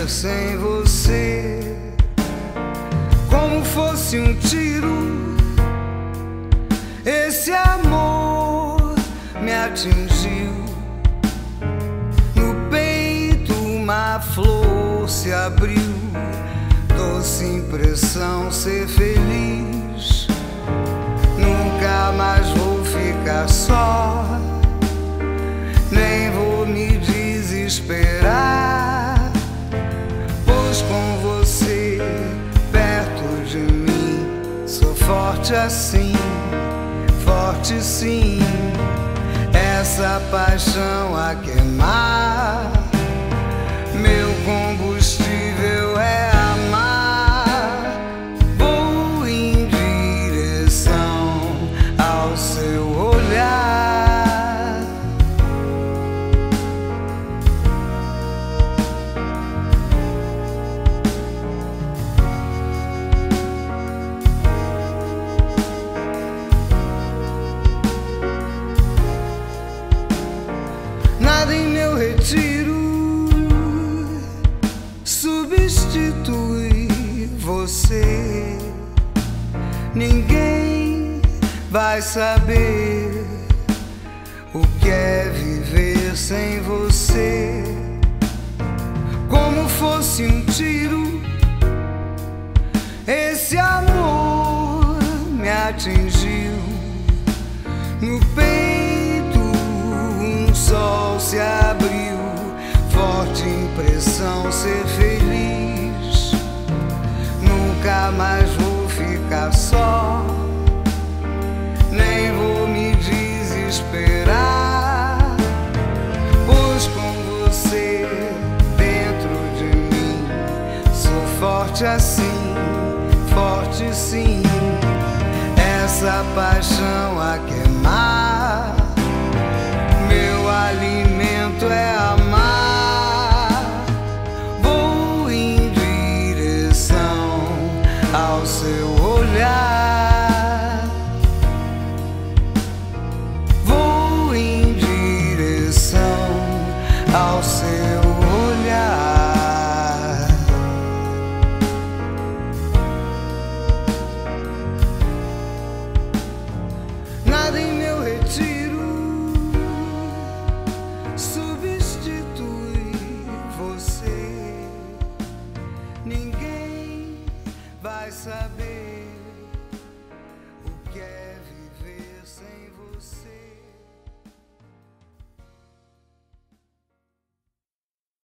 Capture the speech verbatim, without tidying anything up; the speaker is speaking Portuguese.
sem você. Como fosse um tiro, esse amor me atingiu. No peito uma flor se abriu, doce impressão ser feliz. Nunca mais vou ficar só, nem vou me desesperar, pois com você perto de mim sou forte assim, forte sim. Essa paixão a queimar, meu combustível é amar. Vou em direção ao seu olhar. Nada em meu retiro substitui você. Ninguém vai saber o que é viver sem você. Como fosse um tiro, esse amor me atingiu. No peito um sol se abriu, forte impressão ser feliz. Nunca mais vou ficar só, nem vou me desesperar, pois com você dentro de mim sou forte assim, forte sim. Essa paixão a queimar, meu alimento é amar. Vou em direção ao seu olhar. Vou em direção ao seu